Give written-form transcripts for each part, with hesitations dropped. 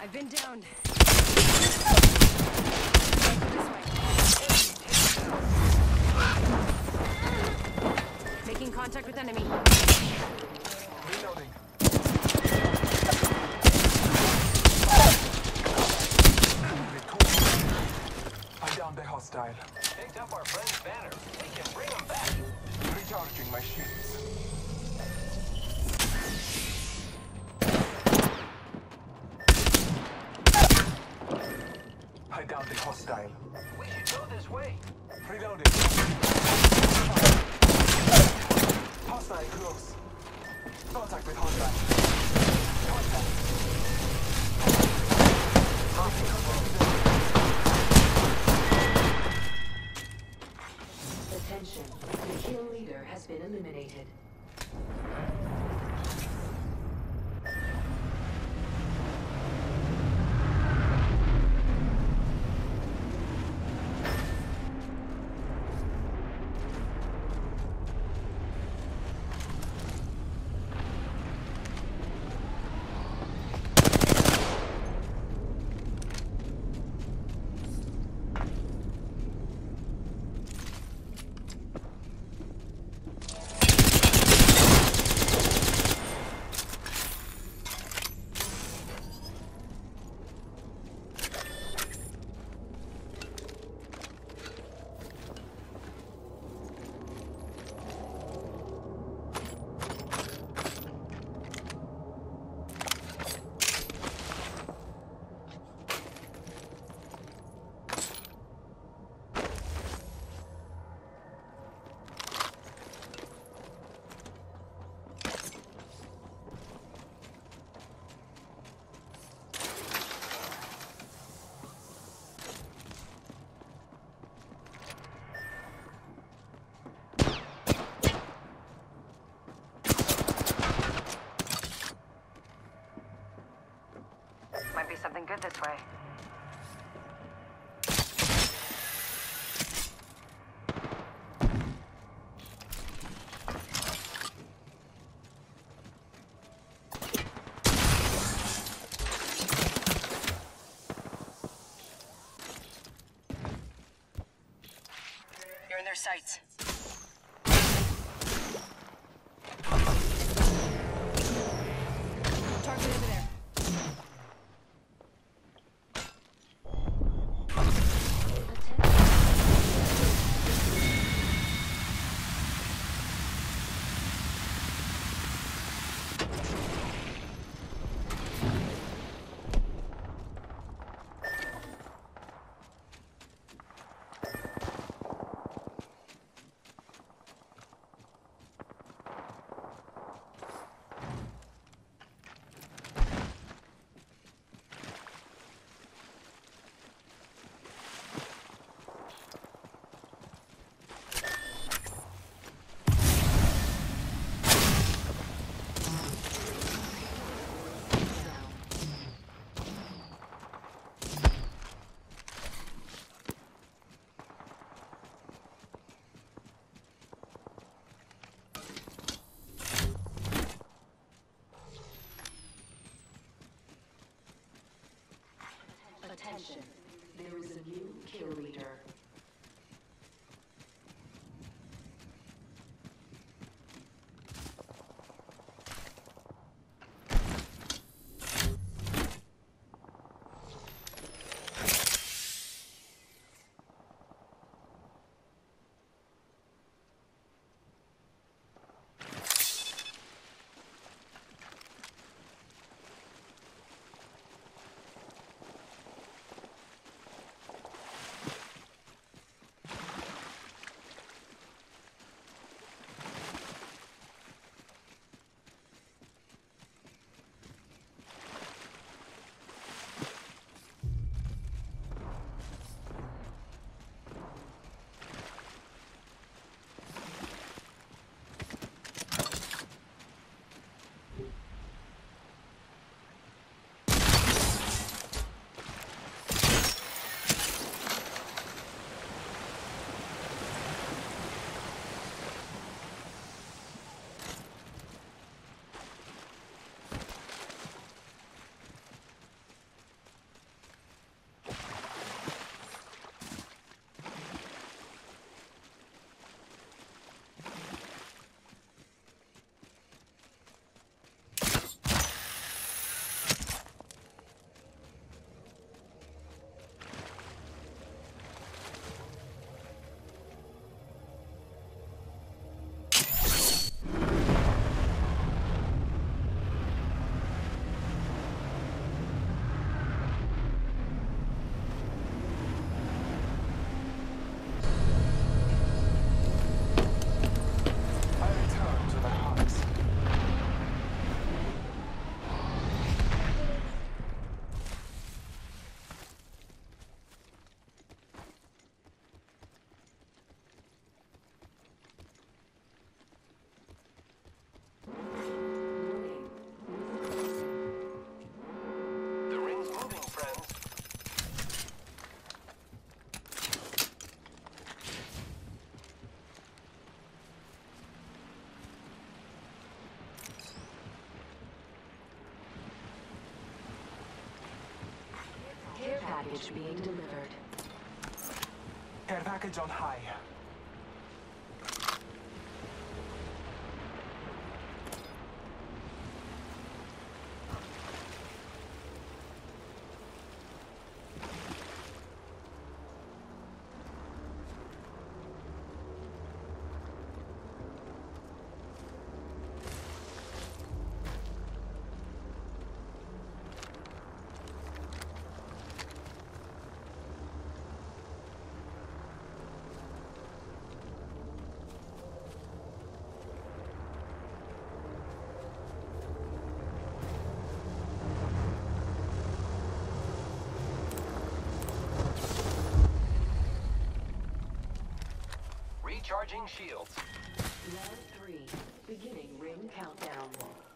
I've been downed. Making contact with enemy. Reloading. I downed a hostile. Picked up our friend's banner. We can bring him back. Recharging my shields. I downed a hostile. We should go this way. Reloading. Hostile close. Contact with hostile. Attention, the kill leader has been eliminated. Might be something good this way. You're in their sights. Target over there. Attention, there is a new kill leader. Things moving, friends. Care package being delivered. Care package on high. Recharging shields. Round 3. Beginning ring countdown.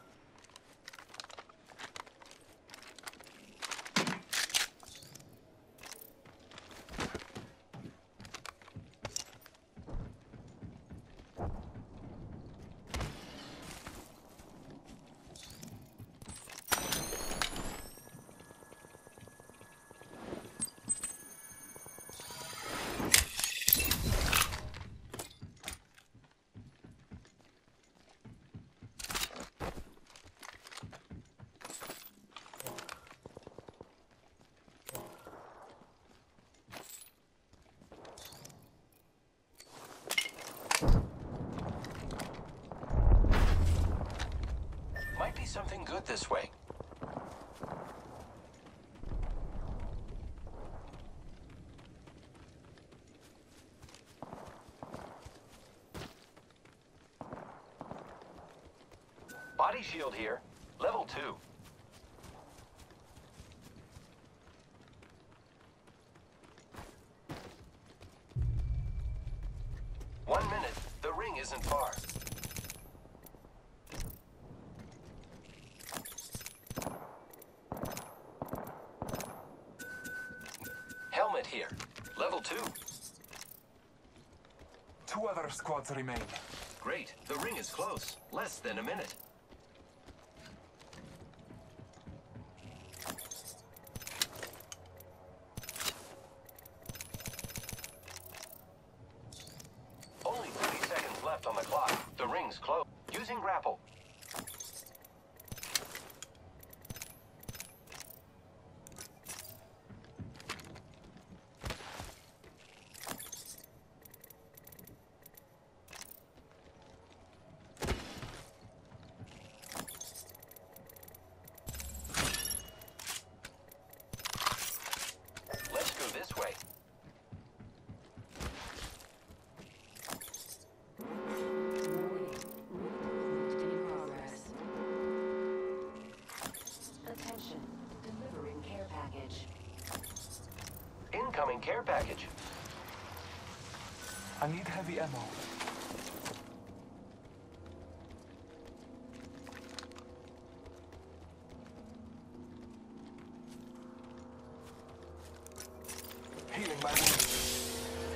Might be something good this way. Body shield here. Level 2. One minute. The ring isn't far. Helmet here. Level 2. 2 other squads remain. Great. The ring is close. Less than a minute. Only 30 seconds left on the clock. The ring's close. Using grapple. Let's go this way. Warning. Movement in progress. Attention. Delivering care package. Incoming care package. I need heavy ammo. Healing my wounds.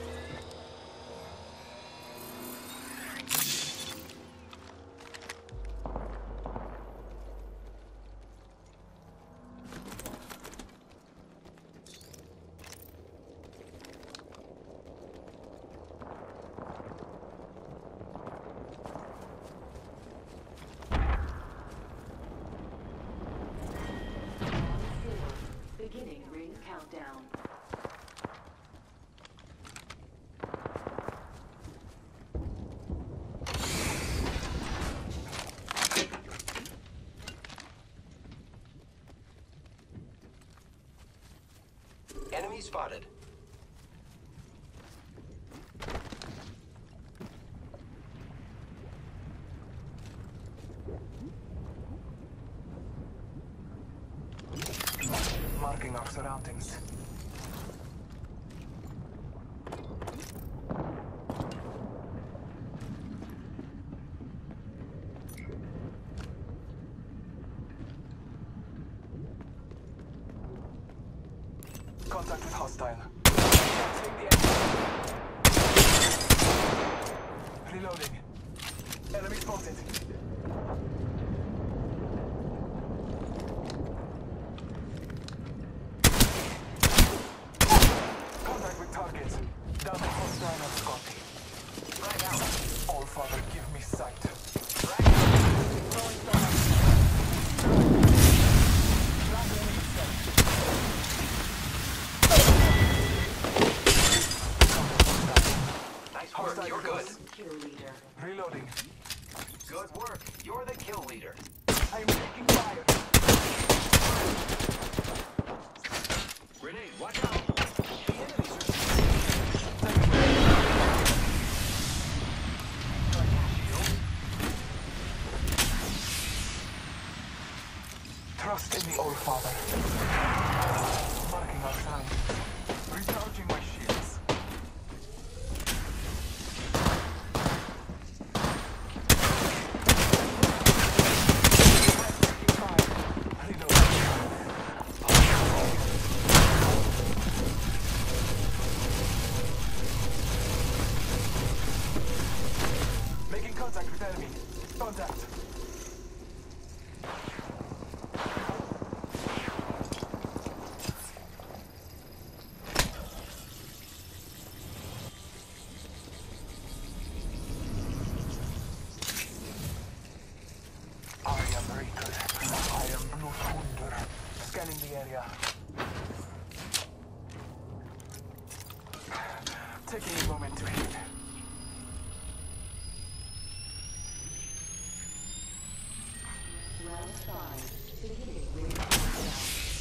Beginning ring countdown. Enemy spotted. Marking our surroundings. Contact with hostile. Capturing the enemy. Reloading. Enemy spotted. Contact with target. Down the hostile and Scotty. Frag out. All Father, give me sight. Frag out. Throwing fire. Nice work, you're good. Kill leader. Reloading. Good work, you're the kill leader. I'm taking fire. Grenade, watch out. The enemies are Trust in the All Father. Marking our sign. Recharging my shields. Making contact with enemy. Contact. I am Reaper. I am Blutwunder. Scanning the area. Taking a moment to heal. Round 5. Beginning ring countdown.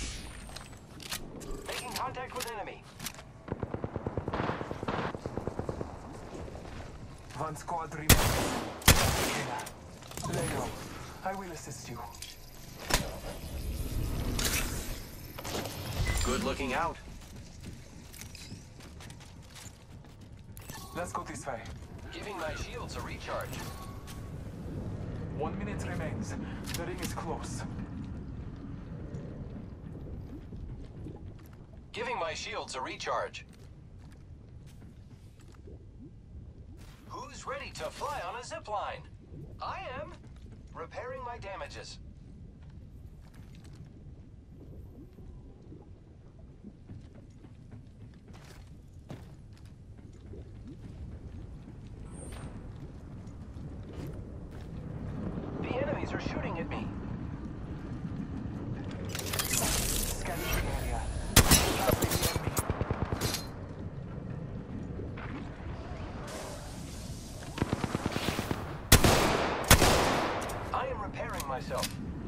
making contact with enemy. One squad remains. Leo, I will assist you. Good looking out. Let's go this way. Giving my shields a recharge. 1 minute remains. The ring is close. Giving my shields a recharge. Who's ready to fly on a zipline? I am. Repairing my damages. The enemies are shooting at me. Scanning the area. Tapping the enemy. I am repairing myself.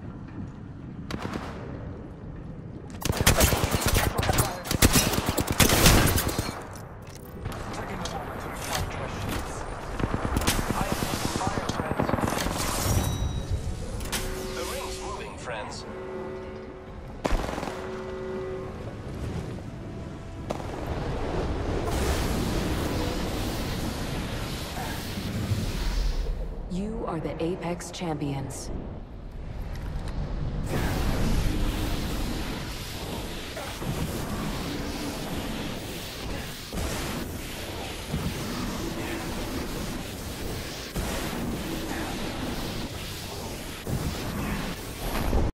Taking a moment to recharge my shields. I am taking fire, friends. The ring's moving, friends. You are the Apex Champions.